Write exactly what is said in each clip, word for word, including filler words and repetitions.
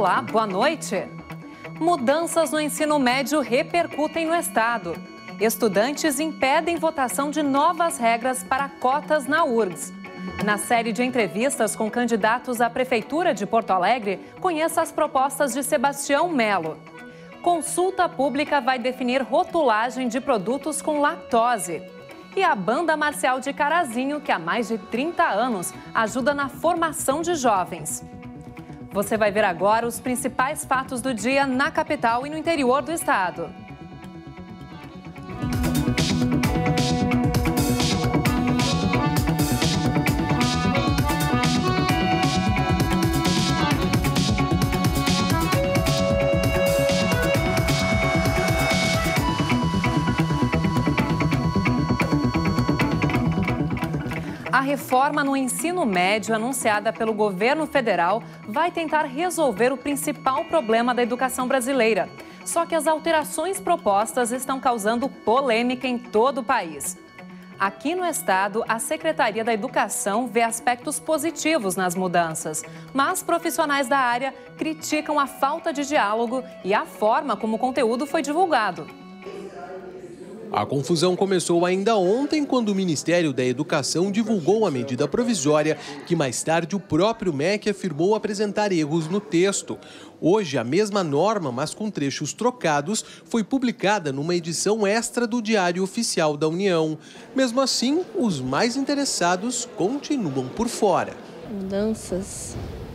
Olá, boa noite. Mudanças no ensino médio repercutem no estado. Estudantes impedem votação de novas regras para cotas na U R G S. Na série de entrevistas com candidatos à Prefeitura de Porto Alegre, conheça as propostas de Sebastião Melo. Consulta pública vai definir rotulagem de produtos com lactose. E a Banda Marcial de Carazinho, que há mais de trinta anos ajuda na formação de jovens. Você vai ver agora os principais fatos do dia na capital e no interior do estado. A reforma no ensino médio anunciada pelo governo federal vai tentar resolver o principal problema da educação brasileira. Só que as alterações propostas estão causando polêmica em todo o país. Aqui no estado, a Secretaria da Educação vê aspectos positivos nas mudanças, mas profissionais da área criticam a falta de diálogo e a forma como o conteúdo foi divulgado. A confusão começou ainda ontem, quando o Ministério da Educação divulgou a medida provisória, que mais tarde o próprio M E C afirmou apresentar erros no texto. Hoje, a mesma norma, mas com trechos trocados, foi publicada numa edição extra do Diário Oficial da União. Mesmo assim, os mais interessados continuam por fora. Mudanças?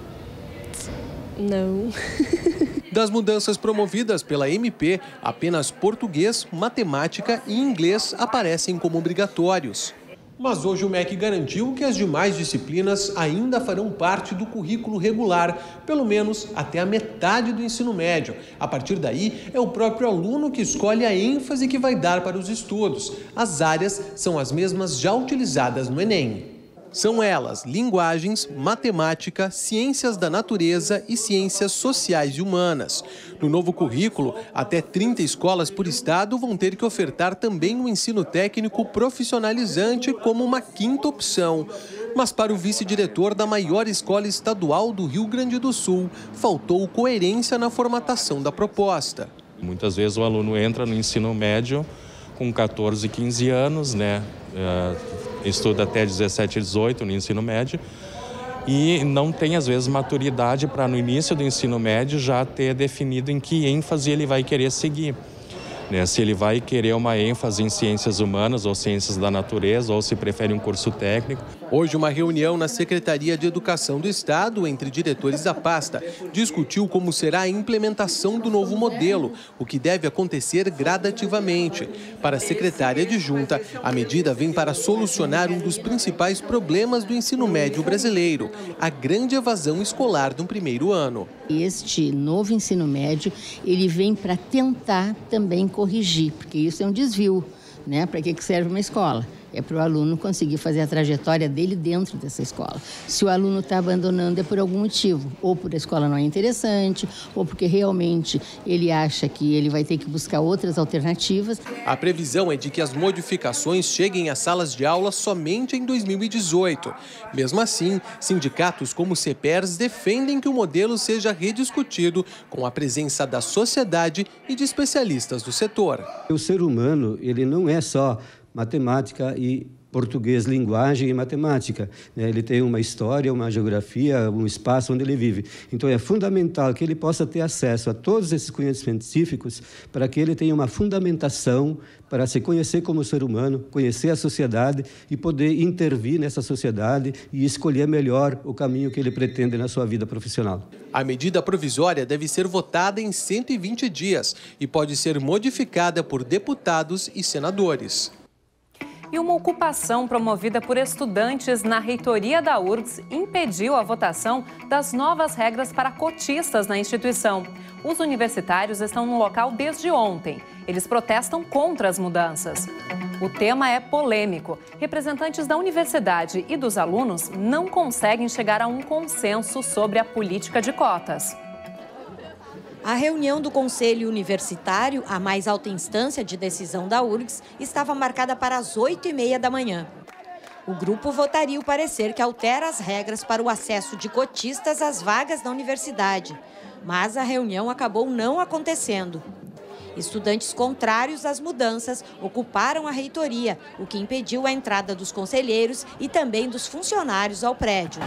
Não. Das mudanças promovidas pela M P, apenas português, matemática e inglês aparecem como obrigatórios. Mas hoje o M E C garantiu que as demais disciplinas ainda farão parte do currículo regular, pelo menos até a metade do ensino médio. A partir daí, é o próprio aluno que escolhe a ênfase que vai dar para os estudos. As áreas são as mesmas já utilizadas no Enem. São elas linguagens, matemática, ciências da natureza e ciências sociais e humanas. No novo currículo, até trinta escolas por estado vão ter que ofertar também o ensino técnico profissionalizante como uma quinta opção. Mas para o vice-diretor da maior escola estadual do Rio Grande do Sul, faltou coerência na formatação da proposta. Muitas vezes o aluno entra no ensino médio com quatorze, quinze anos, né? Uh, estuda até dezessete, dezoito no ensino médio e não tem, às vezes, maturidade para, no início do ensino médio, já ter definido em que ênfase ele vai querer seguir. Né? Se ele vai querer uma ênfase em ciências humanas ou ciências da natureza, ou se prefere um curso técnico. Hoje, uma reunião na Secretaria de Educação do Estado, entre diretores da pasta, discutiu como será a implementação do novo modelo, o que deve acontecer gradativamente. Para a secretária adjunta, a medida vem para solucionar um dos principais problemas do ensino médio brasileiro, a grande evasão escolar no primeiro ano. Este novo ensino médio, ele vem para tentar também corrigir, porque isso é um desvio, né? Para que que serve uma escola? É para o aluno conseguir fazer a trajetória dele dentro dessa escola. Se o aluno está abandonando é por algum motivo, ou porque a escola não é interessante, ou porque realmente ele acha que ele vai ter que buscar outras alternativas. A previsão é de que as modificações cheguem às salas de aula somente em dois mil e dezoito. Mesmo assim, sindicatos como o CEPERS defendem que o modelo seja rediscutido com a presença da sociedade e de especialistas do setor. O ser humano, ele não é só matemática e português, linguagem e matemática. Ele tem uma história, uma geografia, um espaço onde ele vive. Então, é fundamental que ele possa ter acesso a todos esses conhecimentos científicos para que ele tenha uma fundamentação para se conhecer como ser humano, conhecer a sociedade e poder intervir nessa sociedade e escolher melhor o caminho que ele pretende na sua vida profissional. A medida provisória deve ser votada em cento e vinte dias e pode ser modificada por deputados e senadores. E uma ocupação promovida por estudantes na reitoria da U R G S impediu a votação das novas regras para cotistas na instituição. Os universitários estão no local desde ontem. Eles protestam contra as mudanças. O tema é polêmico. Representantes da universidade e dos alunos não conseguem chegar a um consenso sobre a política de cotas. A reunião do Conselho Universitário, a mais alta instância de decisão da U R G S, estava marcada para as oito e meia da manhã. O grupo votaria o parecer que altera as regras para o acesso de cotistas às vagas da universidade. mas a reunião acabou não acontecendo. Estudantes contrários às mudanças ocuparam a reitoria, o que impediu a entrada dos conselheiros e também dos funcionários ao prédio.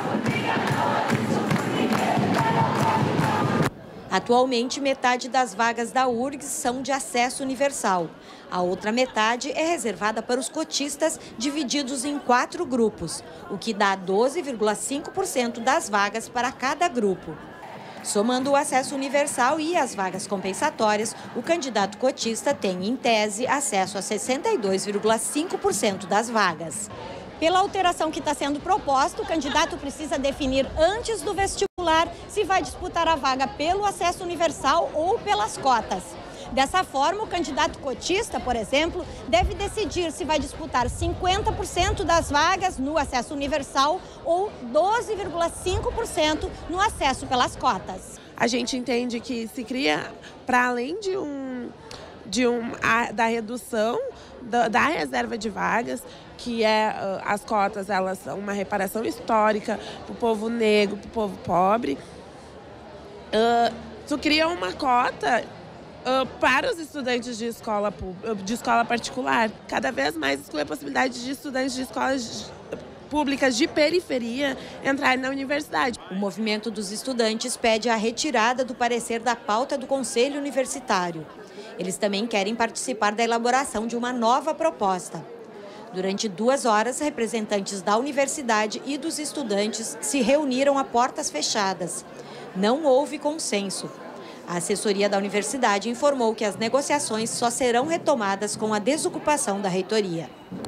Atualmente, metade das vagas da U R G S são de acesso universal. A outra metade é reservada para os cotistas, divididos em quatro grupos, o que dá doze vírgula cinco por cento das vagas para cada grupo. Somando o acesso universal e as vagas compensatórias, o candidato cotista tem, em tese, acesso a sessenta e dois vírgula cinco por cento das vagas. Pela alteração que está sendo proposta, o candidato precisa definir antes do vestibular se vai disputar a vaga pelo acesso universal ou pelas cotas. Dessa forma, o candidato cotista, por exemplo, deve decidir se vai disputar cinquenta por cento das vagas no acesso universal ou doze vírgula cinco por cento no acesso pelas cotas. A gente entende que se cria, para além de um, de um, a, da redução da, da reserva de vagas, que é as cotas, elas são uma reparação histórica para o povo negro, para o povo pobre. Uh, tu cria uma cota uh, para os estudantes de escola, de escola particular. Cada vez mais exclui a possibilidade de estudantes de escolas públicas de periferia entrarem na universidade. O movimento dos estudantes pede a retirada do parecer da pauta do Conselho Universitário. Eles também querem participar da elaboração de uma nova proposta. Durante duas horas, representantes da universidade e dos estudantes se reuniram a portas fechadas. Não houve consenso. A assessoria da universidade informou que as negociações só serão retomadas com a desocupação da reitoria.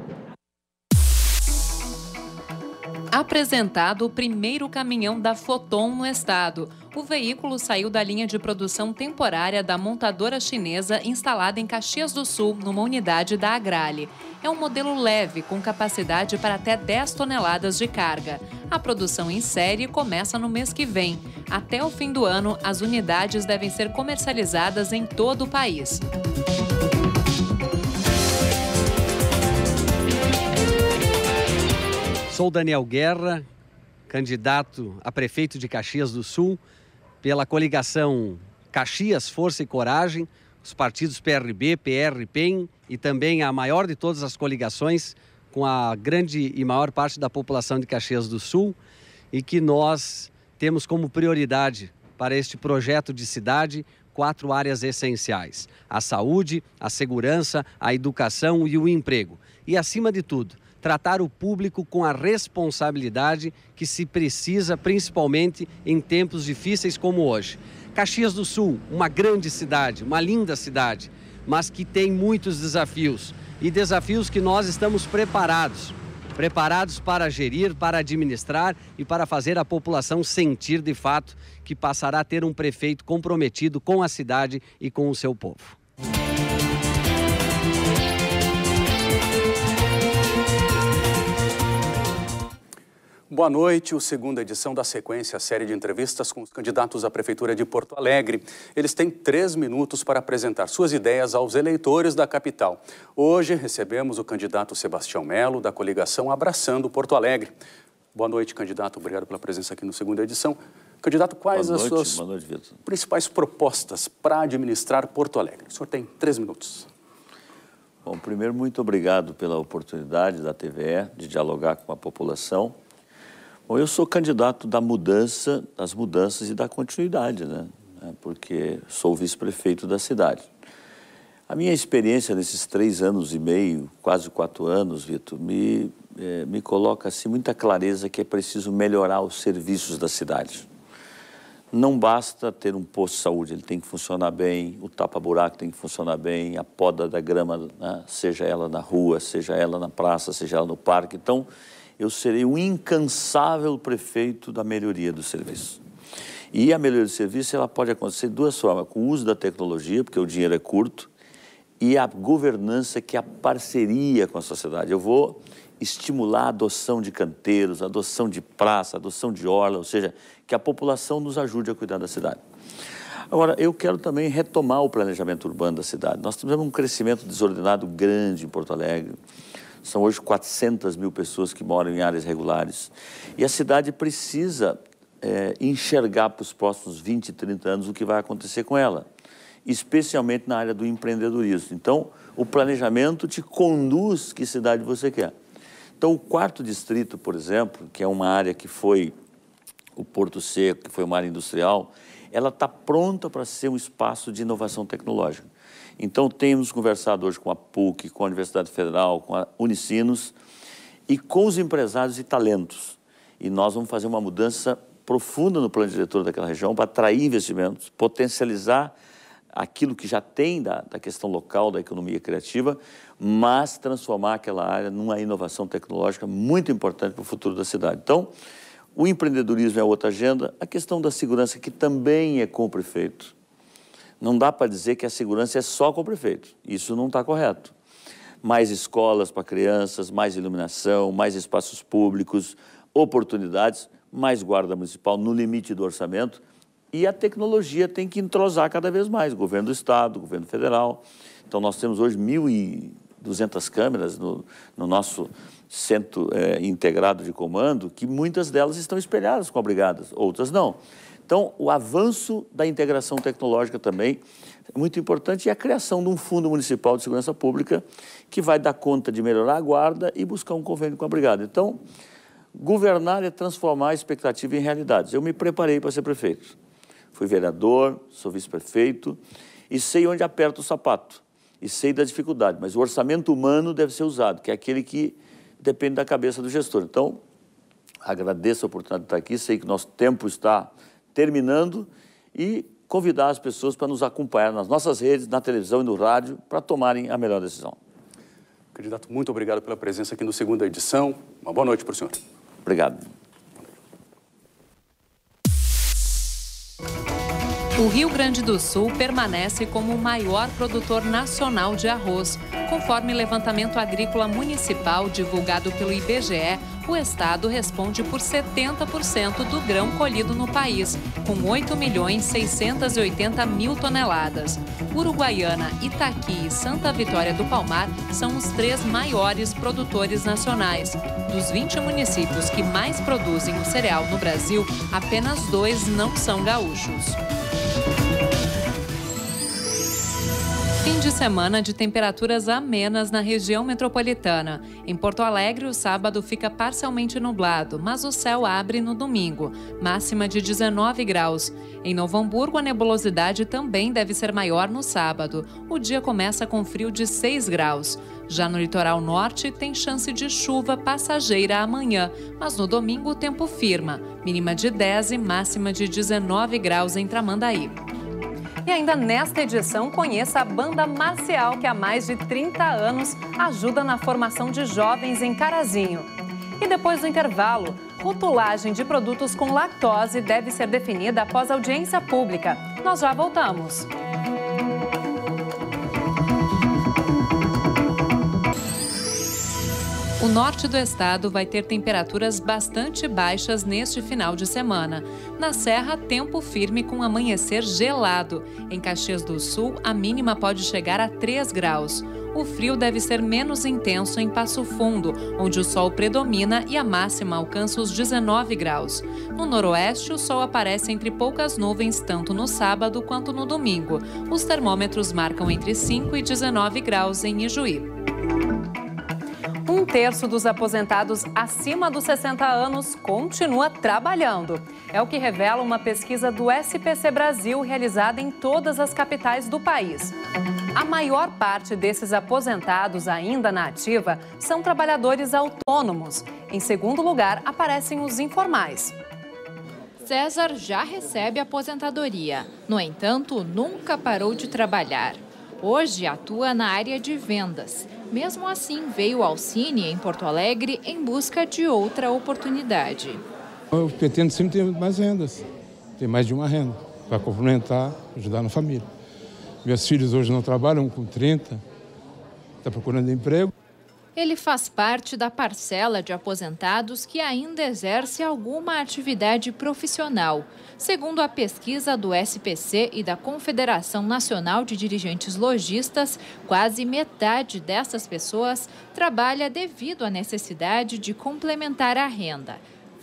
Apresentado o primeiro caminhão da Foton no estado. O veículo saiu da linha de produção temporária da montadora chinesa instalada em Caxias do Sul, numa unidade da Agrale. É um modelo leve, com capacidade para até dez toneladas de carga. A produção em série começa no mês que vem. Até o fim do ano, as unidades devem ser comercializadas em todo o país. Sou Daniel Guerra, candidato a prefeito de Caxias do Sul, pela coligação Caxias, Força e Coragem, os partidos P R B, P R, P E M e também a maior de todas as coligações com a grande e maior parte da população de Caxias do Sul, e que nós temos como prioridade para este projeto de cidade quatro áreas essenciais: a saúde, a segurança, a educação e o emprego. E, acima de tudo, tratar o público com a responsabilidade que se precisa, principalmente em tempos difíceis como hoje. Caxias do Sul, uma grande cidade, uma linda cidade, mas que tem muitos desafios. E desafios que nós estamos preparados. Preparados para gerir, para administrar e para fazer a população sentir de fato que passará a ter um prefeito comprometido com a cidade e com o seu povo. Boa noite, o segunda edição da sequência, a série de entrevistas com os candidatos à Prefeitura de Porto Alegre. Eles têm três minutos para apresentar suas ideias aos eleitores da capital. Hoje recebemos o candidato Sebastião Melo, da coligação Abraçando Porto Alegre. Boa noite, candidato. Obrigado pela presença aqui no segunda edição. Candidato, quais Boa noite, as suas boa noite, Vitor. principais propostas para administrar Porto Alegre? O senhor tem três minutos. Bom, primeiro, muito obrigado pela oportunidade da T V E de dialogar com a população. Bom, eu sou candidato da mudança, das mudanças e da continuidade, né? Porque sou vice-prefeito da cidade. A minha experiência nesses três anos e meio, quase quatro anos, Vitor, me, eh, me coloca assim muita clareza que é preciso melhorar os serviços da cidade. Não basta ter um posto de saúde, ele tem que funcionar bem, o tapa-buraco tem que funcionar bem, a poda da grama, né? Seja ela na rua, seja ela na praça, seja ela no parque. Então, eu serei um incansável prefeito da melhoria do serviço. E a melhoria do serviço ela pode acontecer de duas formas: com o uso da tecnologia, porque o dinheiro é curto, e a governança, que é a parceria com a sociedade. Eu vou estimular a adoção de canteiros, a adoção de praça, a adoção de orla, ou seja, que a população nos ajude a cuidar da cidade. Agora, eu quero também retomar o planejamento urbano da cidade. Nós temos um crescimento desordenado grande em Porto Alegre. São hoje quatrocentas mil pessoas que moram em áreas regulares. E a cidade precisa é, enxergar para os próximos vinte, trinta anos o que vai acontecer com ela, especialmente na área do empreendedorismo. Então, o planejamento te conduz que cidade você quer. Então, o quarto distrito, por exemplo, que é uma área que foi o Porto Seco, que foi uma área industrial, ela está pronta para ser um espaço de inovação tecnológica. Então, temos conversado hoje com a P U C, com a Universidade Federal, com a Unicinos e com os empresários e talentos. E nós vamos fazer uma mudança profunda no plano diretor daquela região para atrair investimentos, potencializar aquilo que já tem da, da questão local, da economia criativa, mas transformar aquela área numa inovação tecnológica muito importante para o futuro da cidade. Então, o empreendedorismo é outra agenda, a questão da segurança, que também é com o prefeito. Não dá para dizer que a segurança é só com o prefeito, isso não está correto. Mais escolas para crianças, mais iluminação, mais espaços públicos, oportunidades, mais guarda municipal no limite do orçamento, e a tecnologia tem que entrosar cada vez mais, o governo do estado, o governo federal. Então, nós temos hoje mil e duzentas câmeras no, no nosso centro é, integrado de comando, que muitas delas estão espelhadas com a brigadas, outras não. Então, o avanço da integração tecnológica também é muito importante, e a criação de um fundo municipal de segurança pública que vai dar conta de melhorar a guarda e buscar um convênio com a brigada. Então, governar é transformar a expectativa em realidades. Eu me preparei para ser prefeito. Fui vereador, sou vice-prefeito e sei onde aperta o sapato e sei da dificuldade, mas o orçamento humano deve ser usado, que é aquele que depende da cabeça do gestor. Então, agradeço a oportunidade de estar aqui, sei que nosso tempo está terminando e convidar as pessoas para nos acompanhar nas nossas redes, na televisão e no rádio, para tomarem a melhor decisão. Candidato, muito obrigado pela presença aqui no segunda edição. Uma boa noite para o senhor. Obrigado. O Rio Grande do Sul permanece como o maior produtor nacional de arroz. Conforme levantamento agrícola municipal divulgado pelo I B G E, o estado responde por setenta por cento do grão colhido no país, com oito milhões seiscentos e oitenta mil toneladas. Uruguaiana, Itaqui e Santa Vitória do Palmar são os três maiores produtores nacionais. Dos vinte municípios que mais produzem o cereal no Brasil, apenas dois não são gaúchos. Fim de semana de temperaturas amenas na região metropolitana. Em Porto Alegre, o sábado fica parcialmente nublado, mas o céu abre no domingo, máxima de dezenove graus. Em Novo Hamburgo, a nebulosidade também deve ser maior no sábado. O dia começa com frio de seis graus. Já no litoral norte, tem chance de chuva passageira amanhã, mas no domingo o tempo firma, mínima de dez e máxima de dezenove graus em Tramandaí. E ainda nesta edição, conheça a Banda Marcial, que há mais de trinta anos ajuda na formação de jovens em Carazinho. E depois do intervalo, rotulagem de produtos com lactose deve ser definida após audiência pública. Nós já voltamos. O norte do estado vai ter temperaturas bastante baixas neste final de semana. Na Serra, tempo firme com amanhecer gelado. Em Caxias do Sul, a mínima pode chegar a três graus. O frio deve ser menos intenso em Passo Fundo, onde o sol predomina e a máxima alcança os dezenove graus. No noroeste, o sol aparece entre poucas nuvens tanto no sábado quanto no domingo. Os termômetros marcam entre cinco e dezenove graus em Ijuí. Um terço dos aposentados acima dos sessenta anos continua trabalhando. É o que revela uma pesquisa do S P C Brasil realizada em todas as capitais do país. A maior parte desses aposentados ainda na ativa são trabalhadores autônomos. Em segundo lugar, aparecem os informais. César já recebe aposentadoria. No entanto, nunca parou de trabalhar. Hoje atua na área de vendas. Mesmo assim, veio ao Cine, em Porto Alegre, em busca de outra oportunidade. Eu pretendo sempre ter mais rendas, ter mais de uma renda, para complementar, ajudar na família. Meus filhos hoje não trabalham, com trinta, estão procurando emprego. Ele faz parte da parcela de aposentados que ainda exerce alguma atividade profissional. Segundo a pesquisa do S P C e da Confederação Nacional de Dirigentes Lojistas, quase metade dessas pessoas trabalha devido à necessidade de complementar a renda.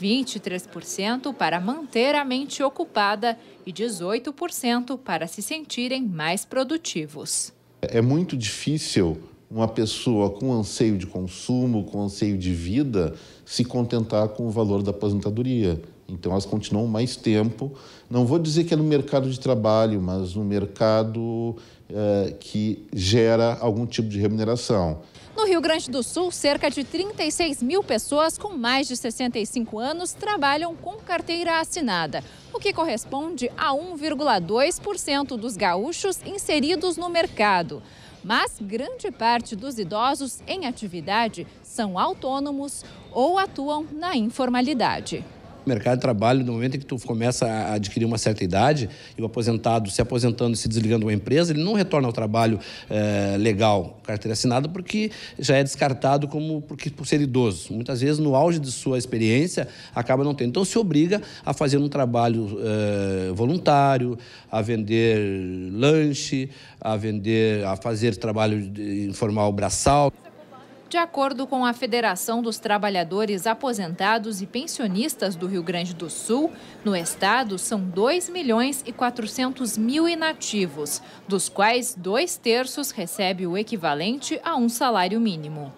vinte e três por cento para manter a mente ocupada e dezoito por cento para se sentirem mais produtivos. É muito difícil uma pessoa com anseio de consumo, com anseio de vida, se contentar com o valor da aposentadoria. Então, elas continuam mais tempo, não vou dizer que é no mercado de trabalho, mas no mercado eh, que gera algum tipo de remuneração. No Rio Grande do Sul, cerca de trinta e seis mil pessoas com mais de sessenta e cinco anos trabalham com carteira assinada, o que corresponde a um vírgula dois por cento dos gaúchos inseridos no mercado. Mas grande parte dos idosos em atividade são autônomos ou atuam na informalidade. O mercado de trabalho, no momento em que tu começa a adquirir uma certa idade, e o aposentado se aposentando e se desligando de uma empresa, ele não retorna ao trabalho eh, legal, carteira assinada, porque já é descartado como porque, por ser idoso. Muitas vezes, no auge de sua experiência, acaba não tendo. Então, se obriga a fazer um trabalho eh, voluntário, a vender lanche, a, vender, a fazer trabalho de, informal braçal. De acordo com a Federação dos Trabalhadores Aposentados e Pensionistas do Rio Grande do Sul, no estado são dois milhões e quatrocentos mil inativos, dos quais dois terços recebem o equivalente a um salário mínimo.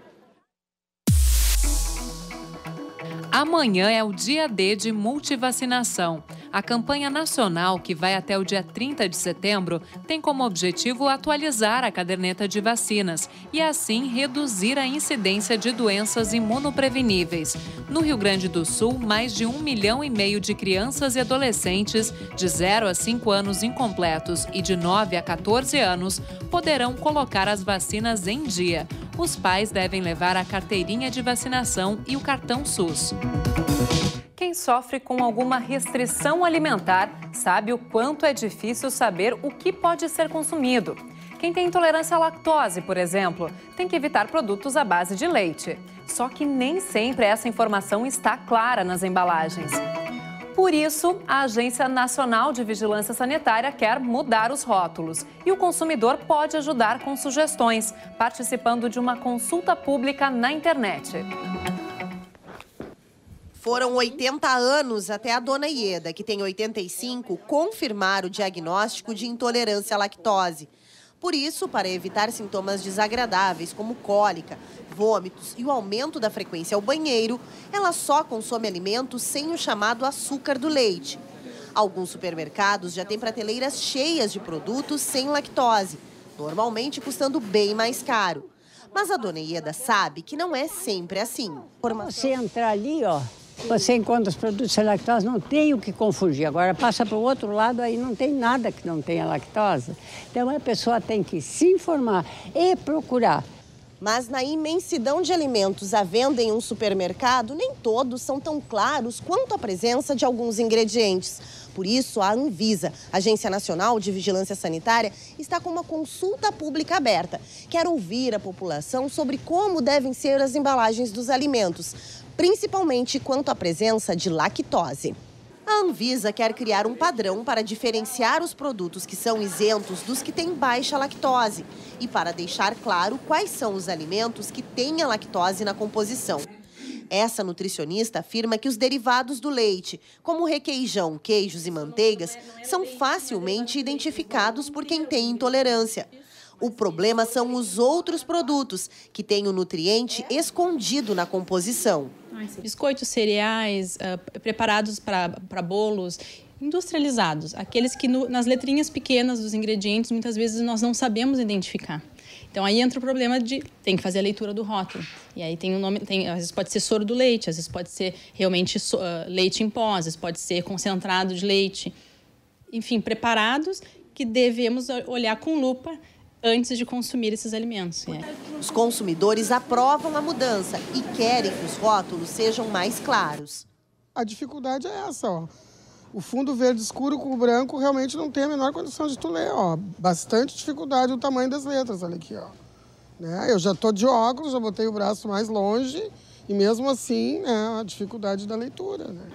Amanhã é o dia D de multivacinação. A campanha nacional, que vai até o dia trinta de setembro, tem como objetivo atualizar a caderneta de vacinas e, assim, reduzir a incidência de doenças imunopreveníveis. No Rio Grande do Sul, mais de um milhão e meio de crianças e adolescentes de zero a cinco anos incompletos e de nove a quatorze anos poderão colocar as vacinas em dia. Os pais devem levar a carteirinha de vacinação e o cartão SUS. Quem sofre com alguma restrição alimentar sabe o quanto é difícil saber o que pode ser consumido. Quem tem intolerância à lactose, por exemplo, tem que evitar produtos à base de leite. Só que nem sempre essa informação está clara nas embalagens. Por isso, a Agência Nacional de Vigilância Sanitária quer mudar os rótulos. E o consumidor pode ajudar com sugestões, participando de uma consulta pública na internet. Foram oitenta anos até a dona Ieda, que tem oitenta e cinco, confirmar o diagnóstico de intolerância à lactose. Por isso, para evitar sintomas desagradáveis como cólica, vômitos e o aumento da frequência ao banheiro, ela só consome alimentos sem o chamado açúcar do leite. Alguns supermercados já têm prateleiras cheias de produtos sem lactose, normalmente custando bem mais caro. Mas a dona Ieda sabe que não é sempre assim. Você entrar ali, ó, você encontra os produtos sem lactose, não tem o que confundir. Agora passa para o outro lado, aí não tem nada que não tenha lactose. Então a pessoa tem que se informar e procurar. Mas na imensidão de alimentos à venda em um supermercado, nem todos são tão claros quanto a presença de alguns ingredientes. Por isso, a Anvisa, Agência Nacional de Vigilância Sanitária, está com uma consulta pública aberta. Quer ouvir a população sobre como devem ser as embalagens dos alimentos, principalmente quanto à presença de lactose. A Anvisa quer criar um padrão para diferenciar os produtos que são isentos dos que têm baixa lactose e para deixar claro quais são os alimentos que têm a lactose na composição. Essa nutricionista afirma que os derivados do leite, como requeijão, queijos e manteigas, são facilmente identificados por quem tem intolerância. O problema são os outros produtos, que têm o nutriente escondido na composição. Biscoitos, cereais, uh, preparados para bolos, industrializados. Aqueles que no, nas letrinhas pequenas dos ingredientes, muitas vezes nós não sabemos identificar. Então aí entra o problema de tem que fazer a leitura do rótulo. E aí tem o um nome, tem, às vezes pode ser soro do leite, às vezes pode ser realmente uh, leite em pó, às vezes pode ser concentrado de leite. Enfim, preparados que devemos olhar com lupa antes de consumir esses alimentos. É. Os consumidores aprovam a mudança e querem que os rótulos sejam mais claros. A dificuldade é essa, ó. O fundo verde escuro com o branco realmente não tem a menor condição de tu ler, ó. Bastante dificuldade o tamanho das letras, olha aqui, ó. Né? Eu já tô de óculos, já botei o braço mais longe e mesmo assim, né, a dificuldade da leitura, né?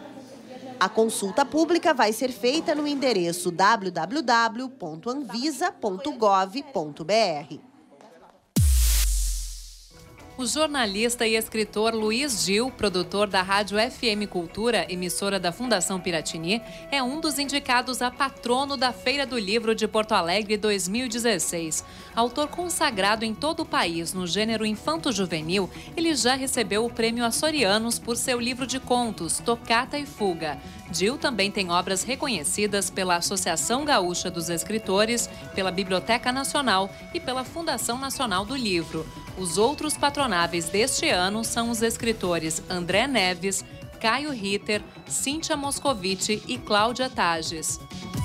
A consulta pública vai ser feita no endereço w w w ponto anvisa ponto gov ponto b r. O jornalista e escritor Luiz Gil, produtor da Rádio F M Cultura, emissora da Fundação Piratini, é um dos indicados a patrono da Feira do Livro de Porto Alegre dois mil e dezesseis. Autor consagrado em todo o país no gênero infanto-juvenil, ele já recebeu o Prêmio Açorianos por seu livro de contos, Tocata e Fuga. Gil também tem obras reconhecidas pela Associação Gaúcha dos Escritores, pela Biblioteca Nacional e pela Fundação Nacional do Livro. Os outros patronáveis deste ano são os escritores André Neves, Caio Ritter, Cíntia Moscovici e Cláudia Tages.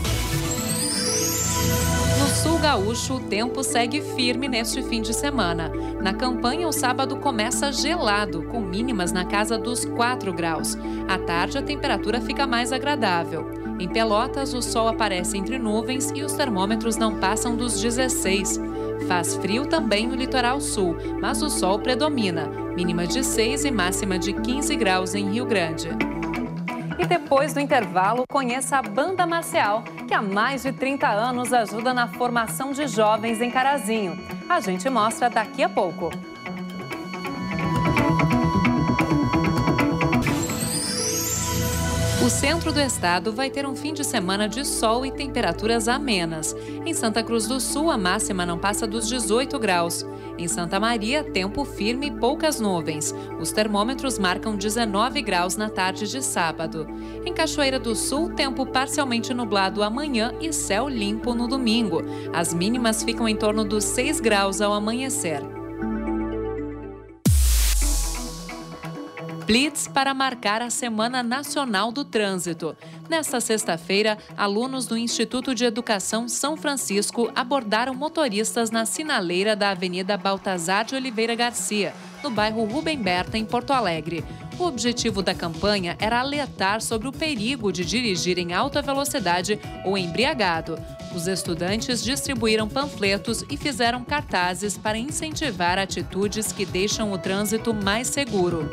No sul gaúcho, o tempo segue firme neste fim de semana. Na campanha, o sábado começa gelado, com mínimas na casa dos quatro graus. À tarde, a temperatura fica mais agradável. Em Pelotas, o sol aparece entre nuvens e os termômetros não passam dos dezesseis. Faz frio também no litoral sul, mas o sol predomina. Mínima de seis e máxima de quinze graus em Rio Grande. E depois do intervalo, conheça a Banda Marcial, que há mais de trinta anos ajuda na formação de jovens em Carazinho. A gente mostra daqui a pouco. O centro do estado vai ter um fim de semana de sol e temperaturas amenas. Em Santa Cruz do Sul, a máxima não passa dos dezoito graus. Em Santa Maria, tempo firme e poucas nuvens. Os termômetros marcam dezenove graus na tarde de sábado. Em Cachoeira do Sul, tempo parcialmente nublado amanhã e céu limpo no domingo. As mínimas ficam em torno dos seis graus ao amanhecer. Blitz para marcar a Semana Nacional do Trânsito. Nesta sexta-feira, alunos do Instituto de Educação São Francisco abordaram motoristas na sinaleira da Avenida Baltazar de Oliveira Garcia, no bairro Rubem Berta, em Porto Alegre. O objetivo da campanha era alertar sobre o perigo de dirigir em alta velocidade ou embriagado. Os estudantes distribuíram panfletos e fizeram cartazes para incentivar atitudes que deixam o trânsito mais seguro.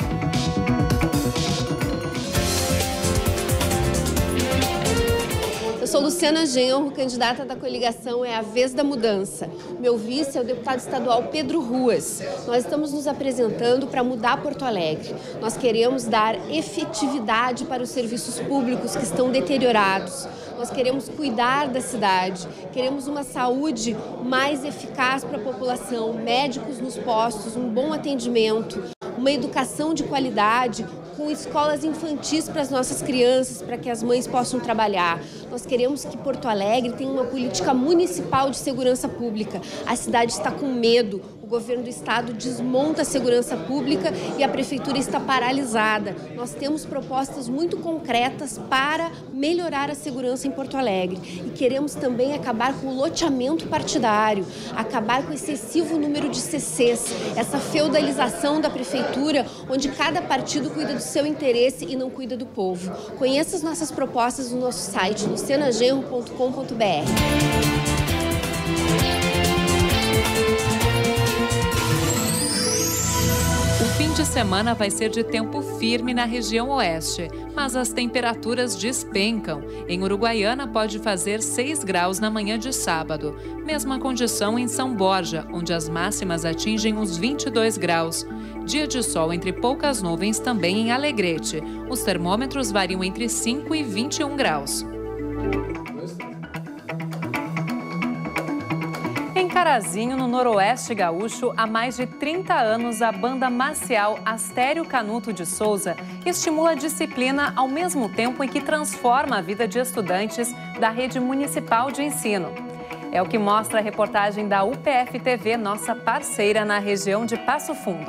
Eu sou Luciana Genro, candidata da coligação É a Vez da Mudança. Meu vice é o deputado estadual Pedro Ruas. Nós estamos nos apresentando para mudar Porto Alegre. Nós queremos dar efetividade para os serviços públicos que estão deteriorados. Nós queremos cuidar da cidade, queremos uma saúde mais eficaz para a população, médicos nos postos, um bom atendimento, uma educação de qualidade, com escolas infantis para as nossas crianças, para que as mães possam trabalhar. Nós queremos que Porto Alegre tenha uma política municipal de segurança pública. A cidade está com medo, o governo do estado desmonta a segurança pública e a prefeitura está paralisada. Nós temos propostas muito concretas para melhorar a segurança em Porto Alegre. E queremos também acabar com o loteamento partidário, acabar com o excessivo número de C Cs, essa feudalização da prefeitura, onde cada partido cuida do seu interesse e não cuida do povo. Conheça as nossas propostas no nosso site, luciana genro ponto com ponto b r. O fim de semana vai ser de tempo firme na região oeste, mas as temperaturas despencam. Em Uruguaiana pode fazer seis graus na manhã de sábado. Mesma condição em São Borja, onde as máximas atingem os vinte e dois graus. Dia de sol entre poucas nuvens também em Alegrete. Os termômetros variam entre cinco e vinte e um graus. Em Carazinho, no noroeste gaúcho, há mais de trinta anos, a banda marcial Astério Canuto de Souza estimula a disciplina ao mesmo tempo em que transforma a vida de estudantes da rede municipal de ensino. É o que mostra a reportagem da U P F T V, nossa parceira na região de Passo Fundo.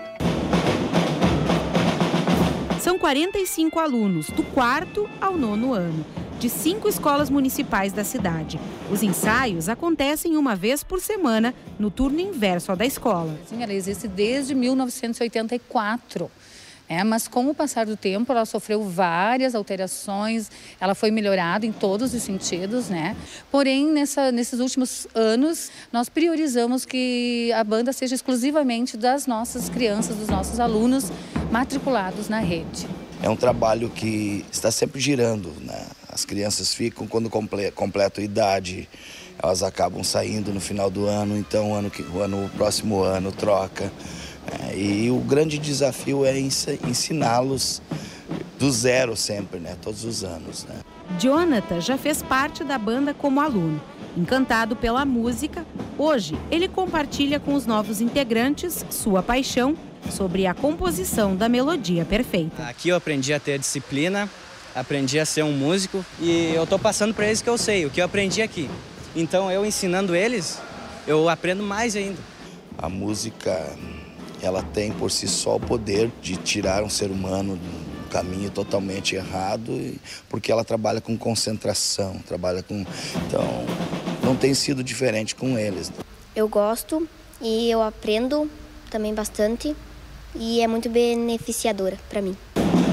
São quarenta e cinco alunos, do quarto ao nono ano, de cinco escolas municipais da cidade. Os ensaios acontecem uma vez por semana, no turno inverso ao da escola. Sim, ela existe desde mil novecentos e oitenta e quatro. É, mas com o passar do tempo, ela sofreu várias alterações, ela foi melhorada em todos os sentidos, né? Porém, nessa, nesses últimos anos, nós priorizamos que a banda seja exclusivamente das nossas crianças, dos nossos alunos matriculados na rede. É um trabalho que está sempre girando, né? As crianças ficam, quando completam a idade, elas acabam saindo no final do ano, então o, ano que, o, ano, o próximo ano troca. E o grande desafio é ensiná-los do zero sempre, né? Todos os anos, né? Jonathan já fez parte da banda como aluno. Encantado pela música, hoje ele compartilha com os novos integrantes sua paixão sobre a composição da melodia perfeita. Aqui eu aprendi a ter disciplina, aprendi a ser um músico e eu estou passando para eles que eu sei, o que eu aprendi aqui. Então eu ensinando eles, eu aprendo mais ainda. A música, ela tem por si só o poder de tirar um ser humano do caminho totalmente errado, porque ela trabalha com concentração, trabalha com... Então, não tem sido diferente com eles. Eu gosto e eu aprendo também bastante e é muito beneficiadora para mim.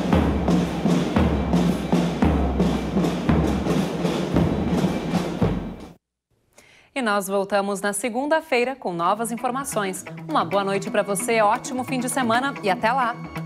E nós voltamos na segunda-feira com novas informações. Uma boa noite para você, ótimo fim de semana e até lá!